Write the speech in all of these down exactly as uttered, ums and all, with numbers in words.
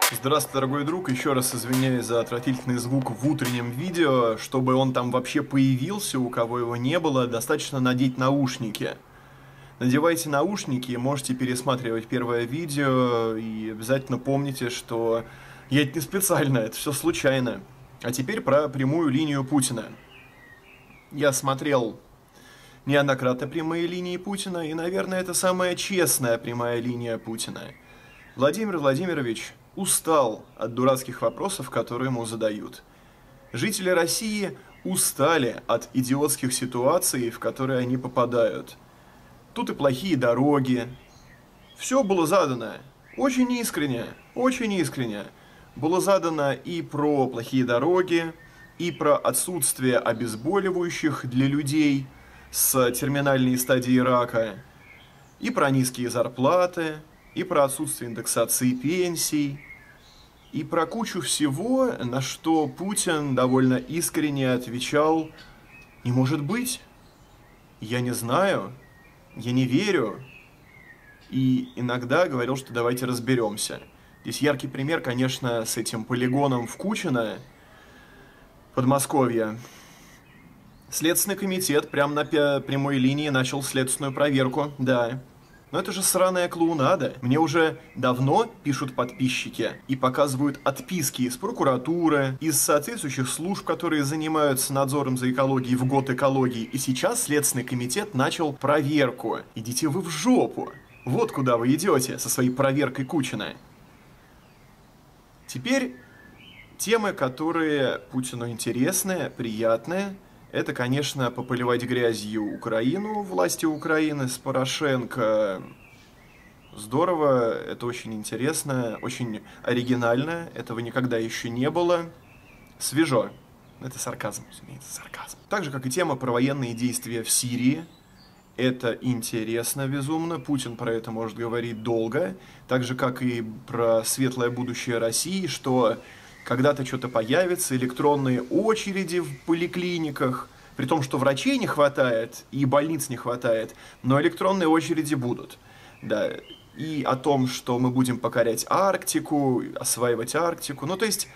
Здравствуй, дорогой друг, еще раз извиняюсь за отвратительный звук в утреннем видео. Чтобы он там вообще появился, у кого его не было, достаточно надеть наушники. Надевайте наушники и можете пересматривать первое видео, и обязательно помните, что я это не специально, это все случайно. А теперь про прямую линию Путина. Я смотрел неоднократно прямые линии Путина, и, наверное, это самая честная прямая линия Путина. Владимир Владимирович устал от дурацких вопросов, которые ему задают. Жители России устали от идиотских ситуаций, в которые они попадают. Тут и плохие дороги. Все было задано очень искренне, очень искренне. Было задано и про плохие дороги, и про отсутствие обезболивающих для людей с терминальной стадии рака, и про низкие зарплаты, и про отсутствие индексации пенсий, и про кучу всего, на что Путин довольно искренне отвечал: «Не может быть, я не знаю, я не верю», и иногда говорил, что давайте разберемся. Здесь яркий пример, конечно, с этим полигоном в Кучино, Подмосковье. Следственный комитет прямо на прямой линии начал следственную проверку, да. Но это же сраная клоунада. Мне уже давно пишут подписчики и показывают отписки из прокуратуры, из соответствующих служб, которые занимаются надзором за экологией в год экологии. И сейчас Следственный комитет начал проверку. Идите вы в жопу. Вот куда вы идете со своей проверкой Кучина. Теперь темы, которые Путину интересны, приятные. Это, конечно, пополивать грязью Украину, власти Украины с Порошенко. Здорово, это очень интересно, очень оригинально, этого никогда еще не было. Свежо. Это сарказм, разумеется, сарказм. Так же, как и тема про военные действия в Сирии. Это интересно безумно, Путин про это может говорить долго. Так же, как и про светлое будущее России, что когда-то что-то появится, электронные очереди в поликлиниках, при том, что врачей не хватает и больниц не хватает, но электронные очереди будут. Да. И о том, что мы будем покорять Арктику, осваивать Арктику. Ну, то есть,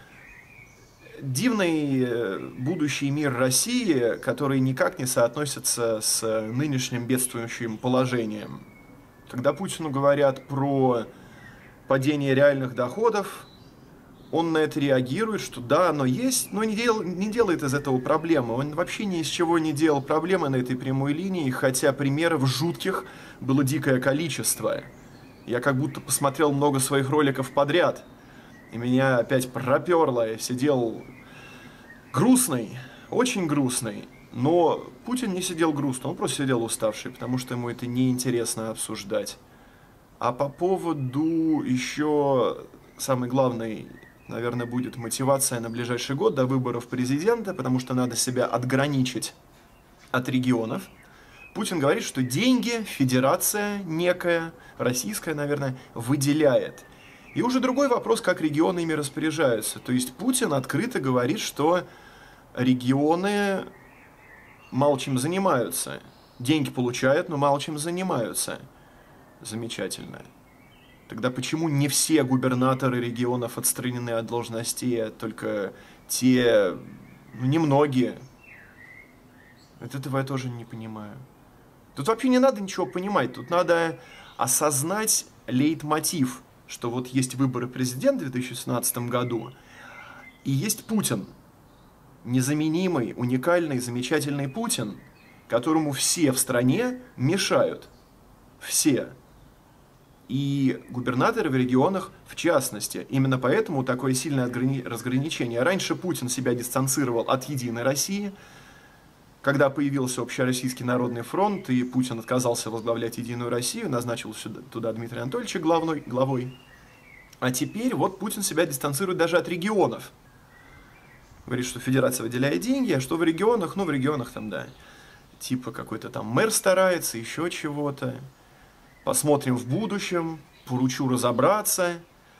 дивный будущий мир России, который никак не соотносится с нынешним бедствующим положением. Когда Путину говорят про падение реальных доходов, он на это реагирует, что да, оно есть, но не, дел, не делает из этого проблемы. Он вообще ни из чего не делал проблемы на этой прямой линии, хотя примеров жутких было дикое количество. Я как будто посмотрел много своих роликов подряд, и меня опять проперло. Я сидел грустный, очень грустный. Но Путин не сидел грустно, он просто сидел уставший, потому что ему это неинтересно обсуждать. А по поводу еще самый главный, наверное, будет мотивация на ближайший год до выборов президента, потому что надо себя отграничить от регионов. Путин говорит, что деньги федерация некая, российская, наверное, выделяет. И уже другой вопрос, как регионы ими распоряжаются. То есть Путин открыто говорит, что регионы мало чем занимаются. Деньги получают, но мало чем занимаются. Замечательно. Тогда почему не все губернаторы регионов отстранены от должностей, а только те, ну, немногие? Вот этого я тоже не понимаю. Тут вообще не надо ничего понимать, тут надо осознать лейтмотив, что вот есть выборы президента в две тысячи семнадцатом году, и есть Путин, незаменимый, уникальный, замечательный Путин, которому все в стране мешают. Все. И губернаторы в регионах в частности. Именно поэтому такое сильное разграничение. Раньше Путин себя дистанцировал от «Единой России», когда появился Общероссийский народный фронт, и Путин отказался возглавлять «Единую Россию», назначил сюда, туда Дмитрия Анатольевича главной, главой. А теперь вот Путин себя дистанцирует даже от регионов. Говорит, что федерация выделяет деньги, а что в регионах? Ну, в регионах там, да, типа какой-то там мэр старается, еще чего-то. Посмотрим в будущем, поручу разобраться.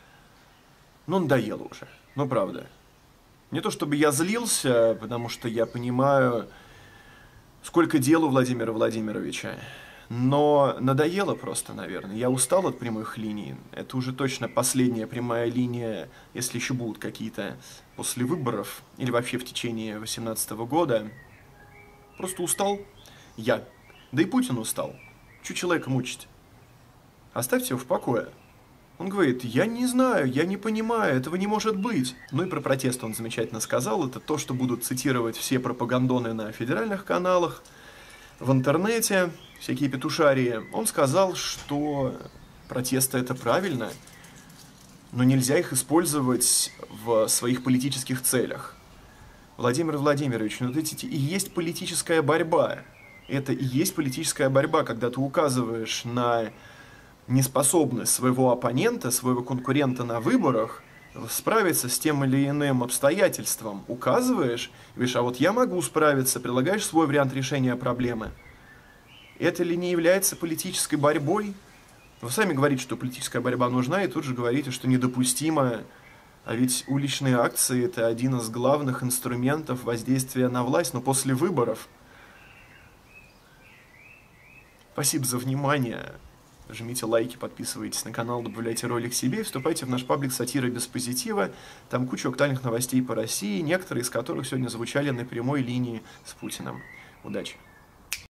Ну, надоело уже, ну, правда. Не то чтобы я злился, потому что я понимаю, сколько дел у Владимира Владимировича. Но надоело просто, наверное. Я устал от прямых линий. Это уже точно последняя прямая линия, если еще будут какие-то после выборов или вообще в течение две тысячи восемнадцатого года. Просто устал я. Да и Путин устал. Чё человека мучить? Оставьте его в покое. Он говорит, я не знаю, я не понимаю, этого не может быть. Ну и про протест он замечательно сказал. Это то, что будут цитировать все пропагандоны на федеральных каналах, в интернете, всякие петушарии. Он сказал, что протесты это правильно, но нельзя их использовать в своих политических целях. Владимир Владимирович, ну вот эти и есть политическая борьба. Это и есть политическая борьба, когда ты указываешь на неспособность своего оппонента, своего конкурента на выборах справиться с тем или иным обстоятельством. Указываешь, и говоришь, а вот я могу справиться, предлагаешь свой вариант решения проблемы. Это ли не является политической борьбой? Вы сами говорите, что политическая борьба нужна, и тут же говорите, что недопустимо. А ведь уличные акции – это один из главных инструментов воздействия на власть, но после выборов. Спасибо за внимание. Жмите лайки, подписывайтесь на канал, добавляйте ролик себе и вступайте в наш паблик «Сатира без позитива». Там куча актуальных новостей по России, некоторые из которых сегодня звучали на прямой линии с Путиным. Удачи!